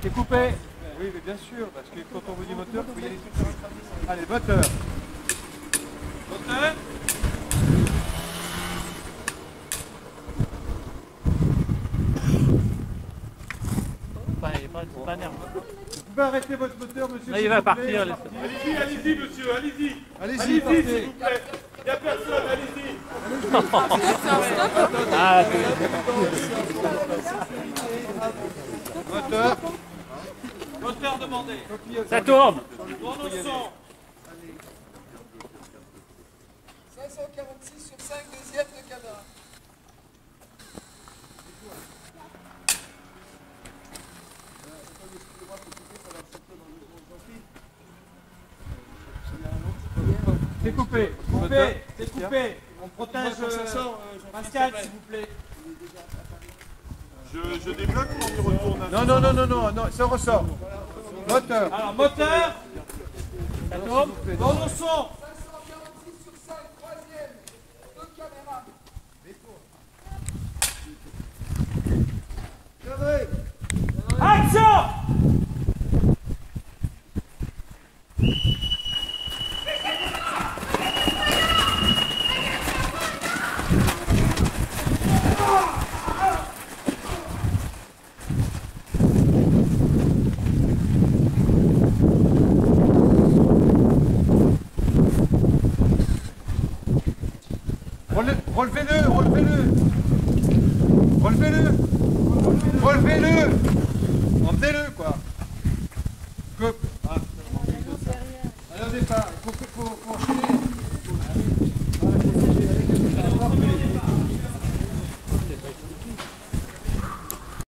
C'est coupé. Oui, mais bien sûr, parce que quand on vous dit moteur, il faut y aller. Allez, moteur. Moteur. Pas nerveux. Vous pouvez arrêter votre moteur, monsieur? Là, il va partir. Allez-y, allez-y, monsieur, allez-y. Allez-y, Allez-y, partez. s'il vous plaît. Il n'y a personne, allez-y. Ah, Moteur. Moteur demandé. ça tourne. Tourne au son. 546 sur 5, deuxième de Canard. C'est coupé. Coupé, c'est coupé. On protège Pascal, s'il vous plaît. Je débloque ou on y retourne? Non, ça ressort. Moteur. Alors, moteur. Ça tourne. Tourne au son. 546 sur 5, troisième de caméra. Action. Relevez-le. Relevez-le.